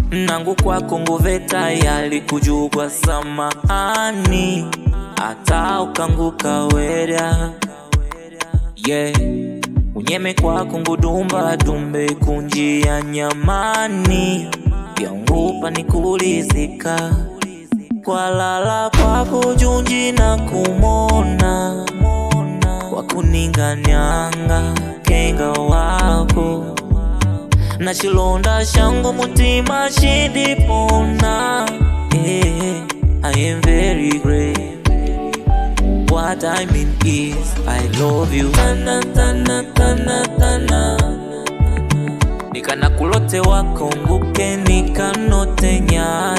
Nangu kwako nguve tayari kujugwa samahani, hata ukanguka wera. Yeah, unyeme kwako ngudumba dumbe kunjia nyamani, yangupa nikulizika. Kwa lala kwako junji na kumona, wakuninganyanga kenga wako. Na chilonda shango mutima shidipona. I am very brave. What I mean is I love you. Tana tana tana tana. Nikana kulote wako nguke nikanote nyana.